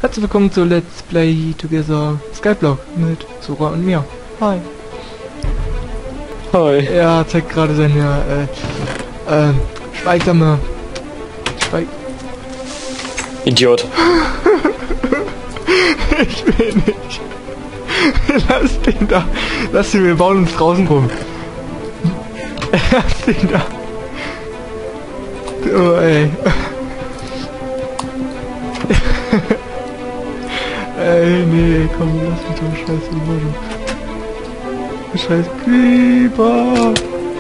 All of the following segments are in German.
Herzlich willkommen zu Let's Play Together Skyblock mit Sora und mir. Hi. Hi. Er zeigt gerade seine schweigsame Idiot. Ich will nicht. Lass den da. Lass den, wir bauen uns draußen rum. Lass den da. Oh ey. Ey, nee, komm, lass mich doch scheiße machen. Scheiß Creeper.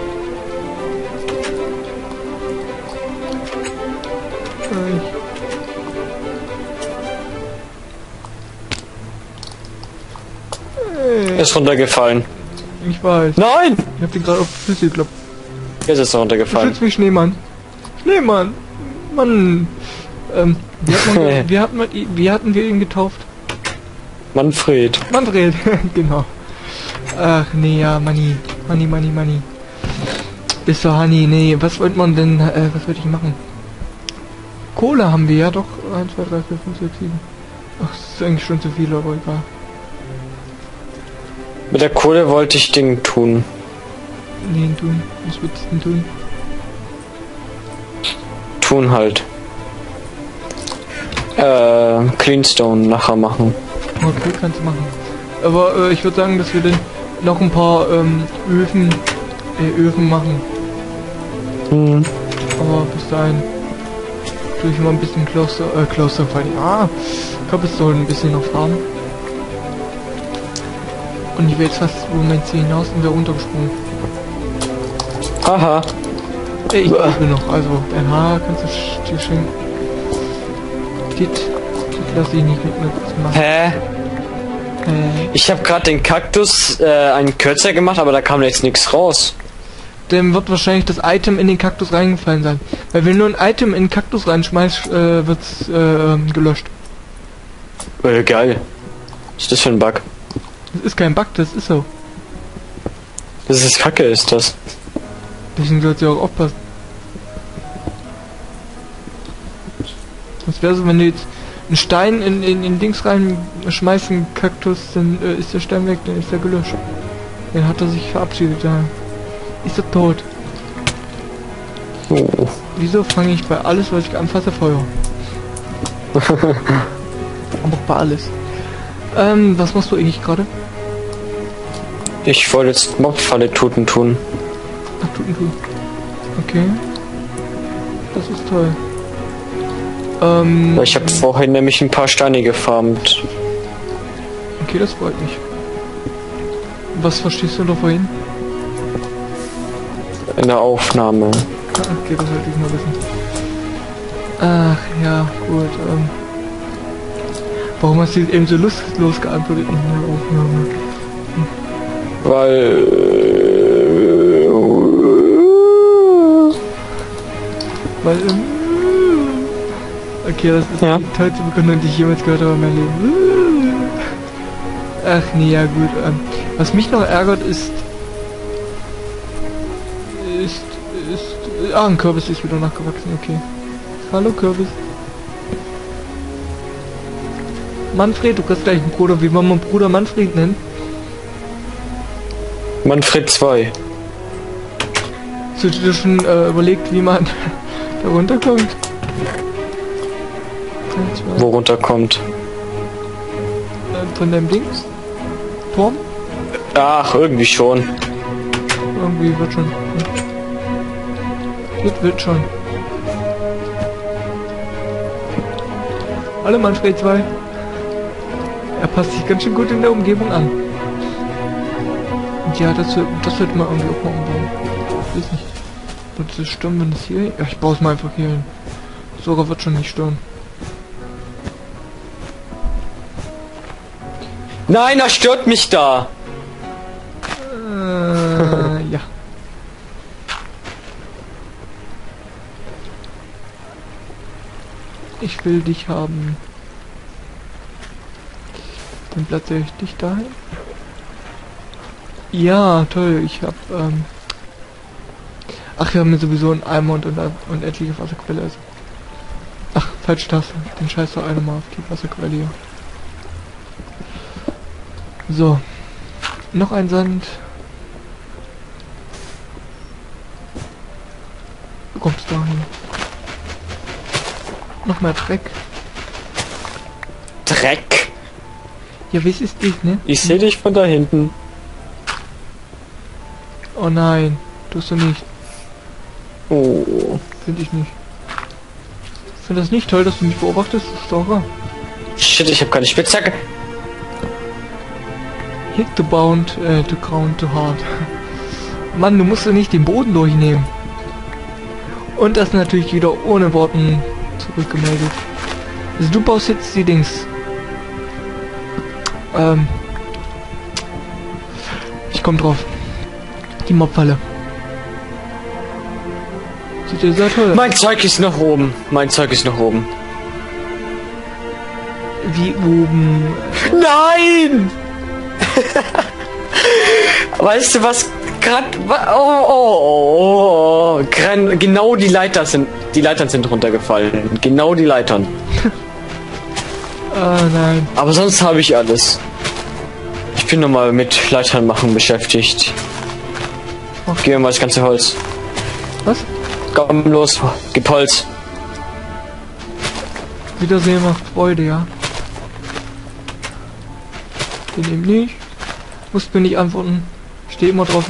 Er ist runtergefallen. Ich weiß. Nein! Ich hab den gerade auf die Füße gekloppt. Jetzt ist er runtergefallen. Schütz mich, Schneemann. Schneemann. Mann. Wie hatten wir ihn getauft? Manfred. Manfred, genau. Ach nee, ja, Manni. Bist du Honey? Nee, was wollte man denn, was wollte ich machen? Kohle haben wir ja doch. 1, 2, 3, 4, 5, 6, 7. Ach, das ist eigentlich schon zu viel, aber egal. Mit der Kohle wollte ich Ding tun. Nee, tun. Was würdest du denn tun? Tun halt. Cleanstone nachher machen. Okay, kannst du machen. Aber ich würde sagen, dass wir dann noch ein paar Öfen machen. Mhm. Aber bis dahin tue ich mal ein bisschen Closterfighting. Cobblestone ein bisschen noch farmen. Und ich wäre jetzt fast über mein Ziel hinaus und wäre runtergesprungen. Haha. Ich bin noch, also dein Haar kannst du dir schenken. Dit lasse ich nicht mit mir machen. Hä? Ich habe gerade den Kaktus einen kürzer gemacht, aber da kam jetzt nichts raus. Dann wird wahrscheinlich das Item in den Kaktus reingefallen sein. Weil wenn du ein Item in den Kaktus reinschmeißt, wird's gelöscht. Geil. Was ist das für ein Bug? Das ist kein Bug, das ist so. Das ist Kacke, ist das. Deswegen sollst du auch aufpassen. Was wäre so, wenn du jetzt einen Stein in Dings reinschmeißt, einen Kaktus, dann ist der Stein weg, dann ist er gelöscht. Dann hat er sich verabschiedet, dann ist er tot. Oh. Wieso fange ich bei alles, was ich anfasse, Feuer? Aber bei alles. Was machst du eigentlich gerade? Ich wollte jetzt Mobfalle tun. Ach, tun. Okay. Das ist toll. Ich habe vorhin nämlich ein paar Steine gefarmt. Okay, das freut mich. Was verstehst du da vorhin? In der Aufnahme. Okay, das sollte ich mal wissen. Ach, ja, gut, warum hast du jetzt eben so lustlos geantwortet in der Aufnahme? Weil... Okay, das ist ja. die tollste Begründung, die ich jemals gehört habe in meinem Leben. Ach nee, ja gut. Was mich noch ärgert ist... ein Kürbis ist wieder nachgewachsen, okay. Hallo Kürbis. Manfred, du kriegst gleich einen Bruder. Wie wollen wir Bruder Manfred nennen? Manfred 2. Hast du dir schon überlegt, wie man da runterkommt? Wo runterkommt? Von dem Dings? Turm? Ach, irgendwie schon. Irgendwie wird schon. Das wird schon. Hallo Manfred 2. Er passt sich ganz schön gut in der Umgebung an. Und ja, das wird man irgendwie auch mal umbauen. Ich weiß nicht. Wird es stören, wenn es hier... Ja, ich baue es mal einfach hier hin. Sogar wird schon nicht stören. Nein, er stört mich da! Ja. Ich will dich haben. Dann platziere ich dich dahin. Ja, toll, ich hab, ach, wir haben ja sowieso einen Eimer und unendliche Wasserquelle. Also. Ach, Falsche Taste. Den Scheiß doch einmal auf die Wasserquelle hier. So. Noch ein Sand. Du kommst da hin. Noch mehr Dreck. Dreck. Ja, wie ist das, ne? Ich sehe dich von da hinten. Oh nein. Tust du nicht. Oh. Finde ich nicht. Ich finde das nicht toll, dass du mich beobachtest, Stalker. Shit, ich habe keine Spitzhacke. Hit the bound, to ground to hard. Mann, du musst ja nicht den Boden durchnehmen. Und das natürlich wieder ohne Worten zurückgemeldet. Also du baust jetzt die Dings. Ich komm drauf. Die Mobfalle. Sieht ja sehr toll aus. Mein Zeug ist noch oben. Mein Zeug ist noch oben. Wie oben. Nein! Weißt du was? Gerade. Genau die Leitern sind runtergefallen. Genau die Leitern. Ah nein. Aber sonst habe ich alles. Ich bin nochmal mit Leitern machen beschäftigt. Ach. Gib mir mal das ganze Holz. Was? Komm los, gib Holz. Wiedersehen macht Freude, ja. Den eben nicht. Musst mir nicht antworten. Steh immer drauf.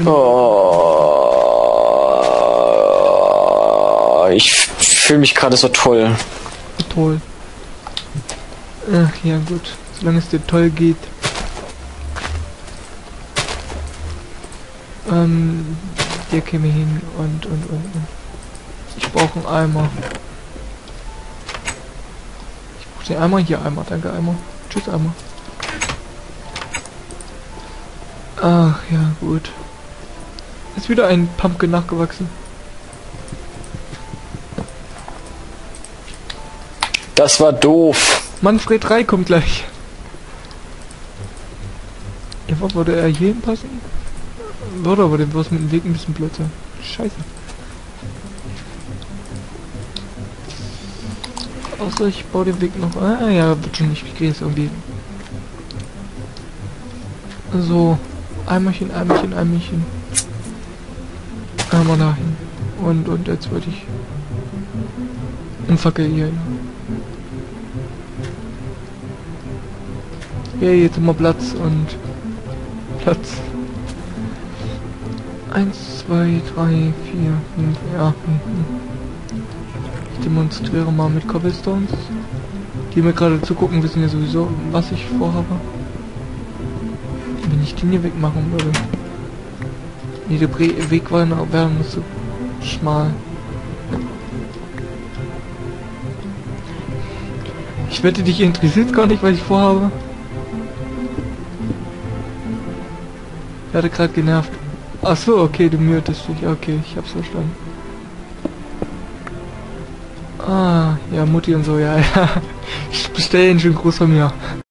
Ich fühle mich gerade so toll. Toll. Ach ja gut. Solange es dir toll geht. Hier käme ich hin und. Ich brauche einen Eimer. Ich brauche den Eimer. Hier Eimer. Danke Eimer. Tschüss Eimer. Ach ja, gut. Ist wieder ein Pumpkin nachgewachsen. Das war doof. Manfred 3 kommt gleich. Ja, was würde er hier hinpassen? Würde aber den Boss mit dem Weg ein bisschen blöd sein. Scheiße. Außer ich baue den Weg noch. Ah ja, wird schon nicht. Ich kriege es irgendwie. So. Eimerchen. Einmal dahin. Und jetzt würde ich einen Fackel hier hin. Ja, jetzt immer Platz und Platz. 1, 2, 3, 4, 5, ja. Ich demonstriere mal mit Cobblestones. Die mir gerade zugucken, wissen ja sowieso, was ich vorhabe. Wenn ich den hier wegmachen würde. Nee, der Weg war wäre so schmal. Ich wette, dich interessiert gar nicht, was ich vorhabe. Ich werde gerade genervt. Ach so, okay, du mühtest dich. Okay, ich hab's verstanden. Ah, ja, Mutti und so, ja, ja. Ich bestelle ihn schön groß von mir.